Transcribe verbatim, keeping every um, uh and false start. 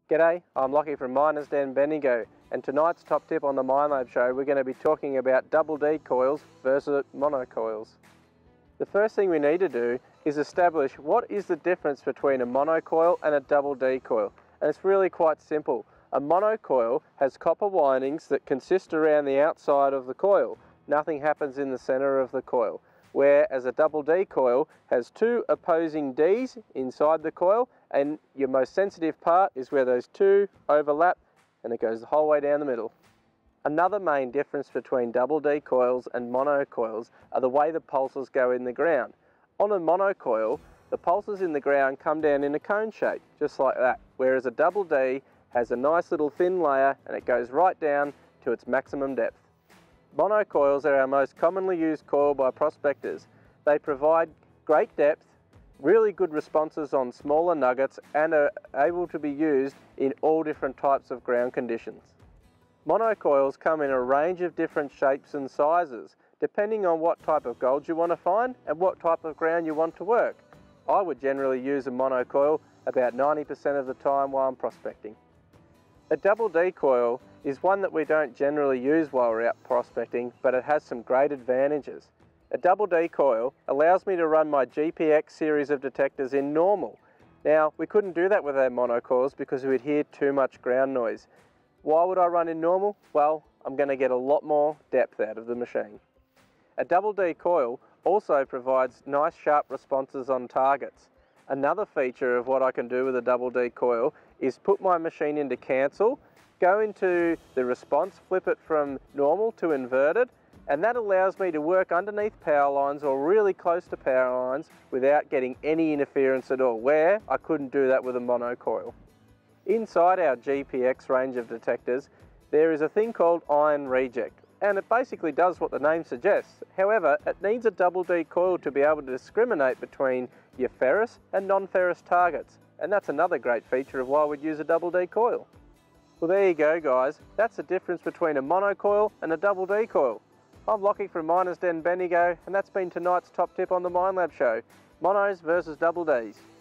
G'day, I'm Lockie from Miners Den Bendigo, and tonight's top tip on the Minelab show we're going to be talking about double D coils versus mono coils. The first thing we need to do is establish what is the difference between a mono coil and a double D coil, and it's really quite simple. A mono coil has copper windings that consist around the outside of the coil. Nothing happens in the center of the coil. Whereas a double D coil has two opposing Ds inside the coil, and your most sensitive part is where those two overlap and it goes the whole way down the middle. Another main difference between double D coils and mono coils are the way the pulses go in the ground. On a mono coil, the pulses in the ground come down in a cone shape, just like that, whereas a double D has a nice little thin layer and it goes right down to its maximum depth. Mono coils are our most commonly used coil by prospectors. They provide great depth, really good responses on smaller nuggets, and are able to be used in all different types of ground conditions. Mono coils come in a range of different shapes and sizes, depending on what type of gold you want to find and what type of ground you want to work. I would generally use a mono coil about ninety percent of the time while I'm prospecting. A double D coil is one that we don't generally use while we're out prospecting, but it has some great advantages. A double D coil allows me to run my G P X series of detectors in normal. Now, we couldn't do that with our mono coils because we'd hear too much ground noise. Why would I run in normal? Well, I'm going to get a lot more depth out of the machine. A double D coil also provides nice sharp responses on targets. Another feature of what I can do with a double D coil is put my machine into cancel, go into the response, flip it from normal to inverted, and that allows me to work underneath power lines or really close to power lines without getting any interference at all, where I couldn't do that with a mono coil. Inside our G P X range of detectors, there is a thing called iron reject, and it basically does what the name suggests. However, it needs a double D coil to be able to discriminate between your ferrous and non-ferrous targets, and that's another great feature of why we'd use a double D coil. Well, there you go guys, that's the difference between a mono coil and a double D coil. I'm Lockie from Miners Den Bendigo, and that's been tonight's top tip on the Minelab show. Monos versus double Ds.